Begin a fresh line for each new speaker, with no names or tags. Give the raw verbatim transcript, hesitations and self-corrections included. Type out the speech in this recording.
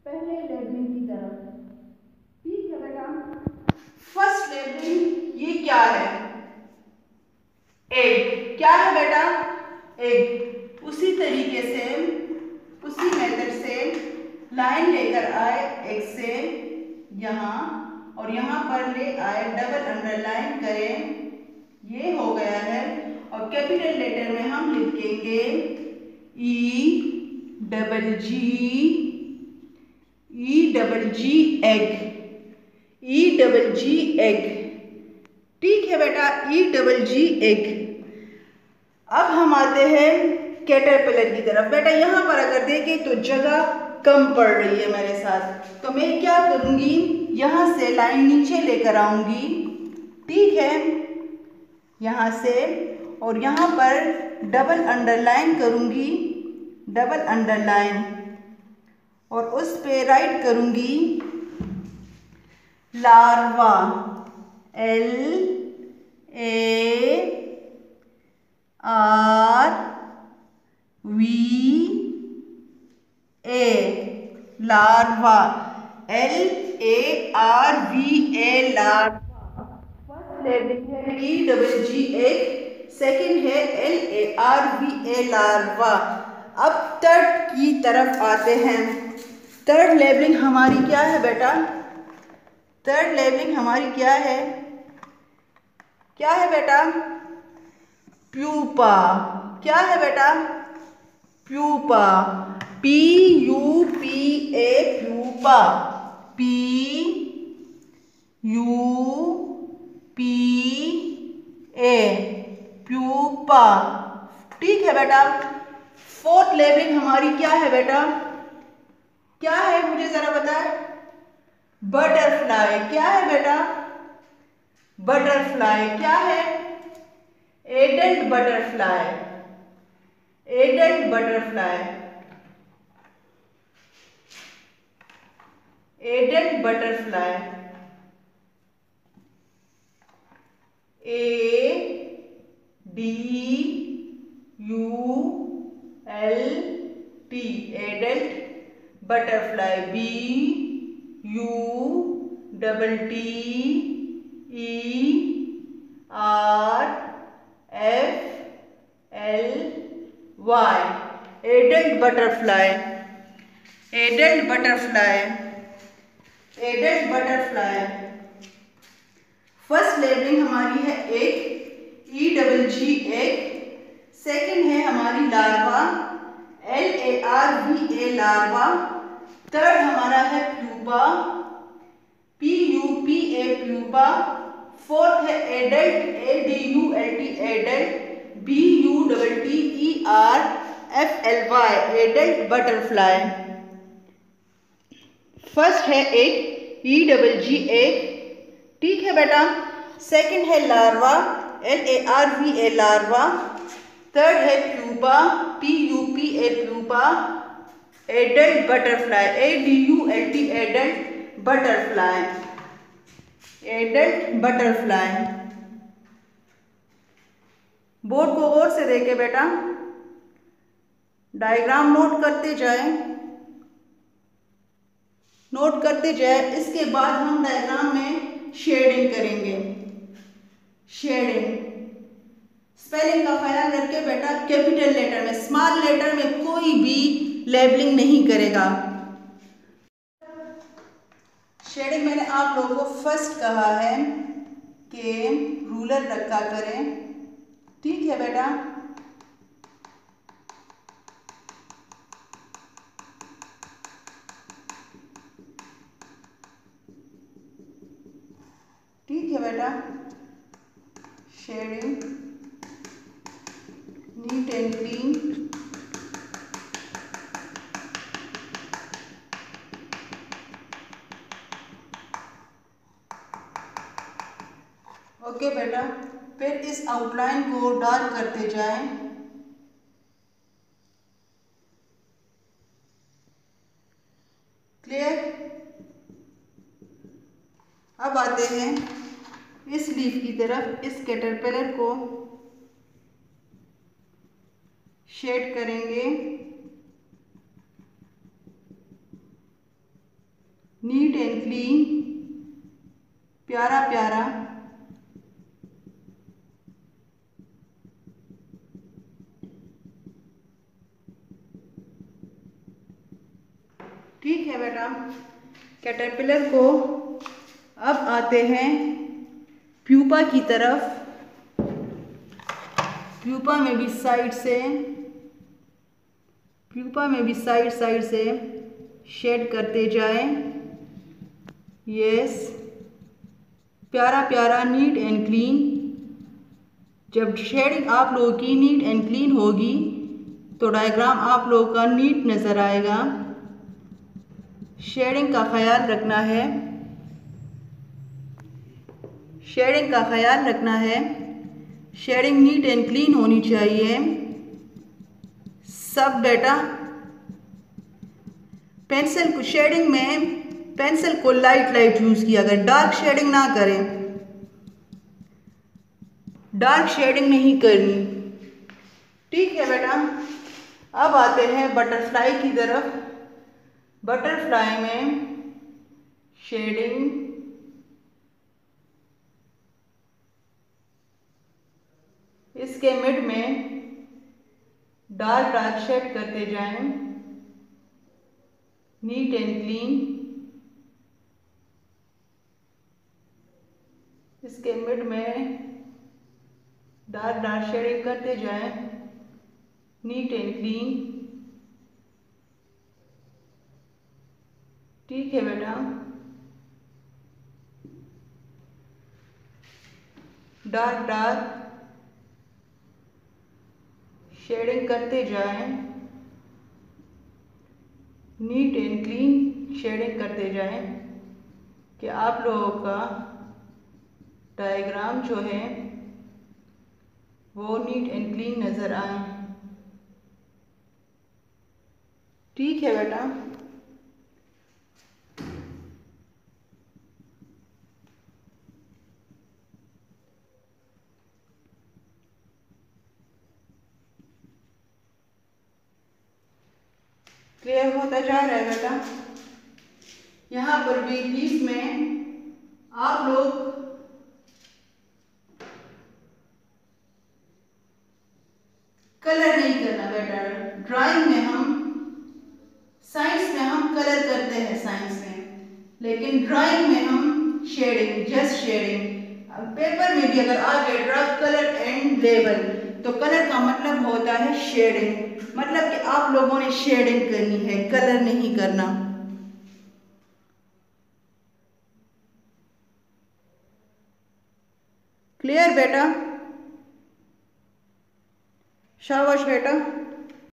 पहले लेबलिंग की तरफ। ठीक है बेटा, फर्स्ट लेबलिंग ये क्या है? एग। क्या है बेटा? एग। उसी तरीके से, उसी मेथड से लाइन लेकर आए एग से यहाँ, और यहाँ पर ले आए, डबल अंडरलाइन करें, ये हो गया है। और कैपिटल लेटर में हम लिखेंगे E double G, E double G egg, E double G egg. ठीक है बेटा, ई डबल जी एग। अब हम आते हैं कैटरपिलर की तरफ। बेटा यहाँ पर अगर देखें तो जगह कम पड़ रही है मेरे साथ, तो मैं क्या करूँगी, यहाँ से लाइन नीचे लेकर आऊँगी। ठीक है, यहाँ से, और यहाँ पर डबल अंडरलाइन करूँगी, डबल अंडरलाइन, और उस पे राइट करूँगी larva, L A R V A, larva, L A R V A, larva. First labelling है E double G egg, second है L A R V A, larva. अब third की तरफ आते हैं। थर्ड लेबलिंग हमारी क्या है बेटा? थर्ड लेबलिंग हमारी क्या है? क्या है बेटा? प्यूपा। क्या है बेटा? Pupa, P U P A, pupa, P U P A, pupa. ठीक है बेटा। फोर्थ लेबलिंग हमारी क्या है बेटा? क्या है, मुझे जरा बताए। बटरफ्लाई। क्या है बेटा? बटरफ्लाई। क्या है? Adult butterfly, adult butterfly, adult butterfly, A D U L T, adult butterfly, B U double T E R F L Y, adult butterfly, adult butterfly, adult butterfly. First labelling हमारी है egg, E double G egg. Second है हमारी larva, L A R V A, larva. Third हमारा है pupa, P U P A, pupa. Fourth है adult, A D U L T, adult, B U double T E R F L Y, adult butterfly. First है egg, E double G egg. ठीक है बेटा। Second है larva, L A R V A, larva. Third है pupa, P U P A, pupa, adult butterfly, A D U L T, adult butterfly, adult butterfly. Board को गौर से देखे बेटा, डायग्राम नोट करते जाए, नोट करते जाए। इसके बाद हम डायग्राम में शेडिंग करेंगे। शेडिंग, स्पेलिंग का ख्याल रखे बेटा, कैपिटल लेटर में, स्मॉल लेटर में कोई भी लेबलिंग नहीं करेगा। शेडिंग मैंने आप लोगों को फर्स्ट कहा है कि रूलर रखा करें। ठीक है बेटा। ठीक है बेटा। Shading neat and clean. Okay बेटा। फिर इस आउटलाइन को डार्क करते जाएं। क्लियर। अब आते हैं इस लीफ की तरफ। इस कैटरपिलर को शेड करेंगे। क्लीन, प्यारा प्यारा, ठीक है बेटा। कैटरपिलर को अब आते हैं प्यूपा की तरफ। प्यूपा में भी साइड से प्यूपा में भी साइड साइड से शेड करते जाएं। यस, प्यारा प्यारा, नीट एंड क्लीन। जब शेडिंग आप लोगों की नीट एंड क्लीन होगी तो डायग्राम आप लोगों का नीट नज़र आएगा। शेडिंग का ख्याल रखना है, शेडिंग का ख्याल रखना है। शेडिंग नीट एंड क्लीन होनी चाहिए सब बेटा। पेंसिल को शेडिंग में पेंसिल को लाइट लाइट यूज़ किया अगर डार्क शेडिंग ना करें, डार्क शेडिंग नहीं करनी, ठीक है बेटा। अब आते हैं बटरफ्लाई की तरफ। बटरफ्लाई में शेडिंग इसके मिड में डार्क डार्क शेड करते जाएं, नीट एंड क्लीन। इसके मिड में डार्क डार्क शेडिंग करते जाएं, नीट एंड क्लीन, ठीक है बेटा। डार्क डार्क शेडिंग करते जाएं, नीट एंड क्लीन शेडिंग करते जाएं कि आप लोगों का डायग्राम जो है वो नीट एंड क्लीन नज़र आए, ठीक है बेटा। क्लियर होता जा रहा है बेटा। यहाँ पर भी बीच में आप लोग कलर नहीं करना बेटा। ड्राइंग में हम, साइंस में हम कलर करते हैं साइंस में, लेकिन ड्राइंग में हम शेडिंग, जस्ट शेडिंग। पेपर में भी अगर आ गए ड्रा कलर एंड लेबल, तो कलर का मतलब होता है शेडिंग, मतलब कि आप लोगों ने शेडिंग करनी है, कलर नहीं करना। क्लियर बेटा? शाबाश बेटा।